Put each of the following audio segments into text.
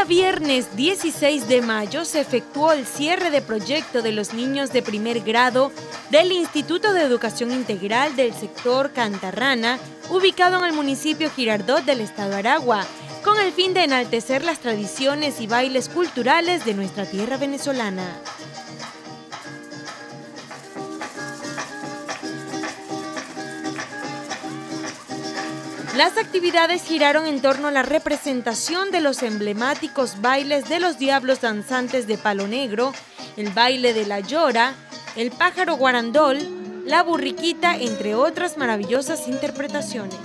día viernes 16 de mayo se efectuó el cierre de proyecto de los niños de primer grado del Instituto de Educación Integral del sector Cantarrana, ubicado en el municipio Girardot del estado Aragua, con el fin de enaltecer las tradiciones y bailes culturales de nuestra tierra venezolana. Las actividades giraron en torno a la representación de los emblemáticos bailes de los diablos danzantes de Palo Negro, el baile de la llora, el pájaro guarandol, la burriquita, entre otras maravillosas interpretaciones.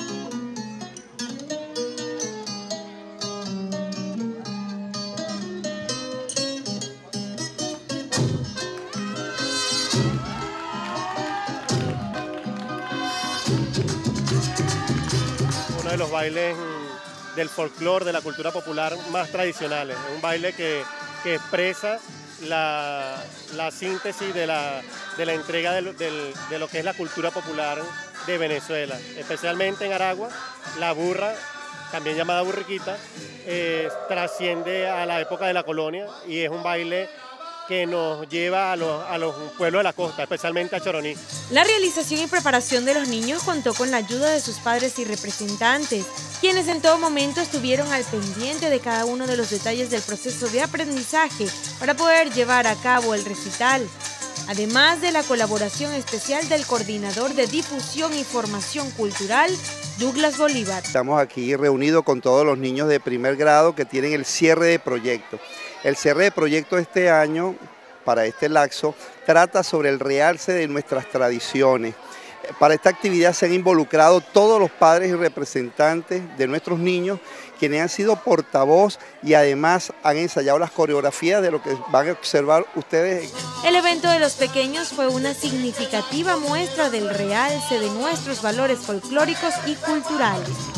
Uno de los bailes del folclore, de la cultura popular más tradicionales. Es un baile que expresa la síntesis de la entrega de lo que es la cultura popular de Venezuela. Especialmente en Aragua, la burra, también llamada burriquita, trasciende a la época de la colonia y es un baile que nos lleva a los pueblos de la costa, especialmente a Choroní. La realización y preparación de los niños contó con la ayuda de sus padres y representantes, quienes en todo momento estuvieron al pendiente de cada uno de los detalles del proceso de aprendizaje para poder llevar a cabo el recital, además de la colaboración especial del coordinador de difusión y formación cultural, Douglas Bolívar. Estamos aquí reunidos con todos los niños de primer grado que tienen el cierre de proyecto. El cierre de proyecto este año, para este lapso, trata sobre el realce de nuestras tradiciones. Para esta actividad se han involucrado todos los padres y representantes de nuestros niños, quienes han sido portavoz y además han ensayado las coreografías de lo que van a observar ustedes. El evento de los pequeños fue una significativa muestra del realce de nuestros valores folclóricos y culturales.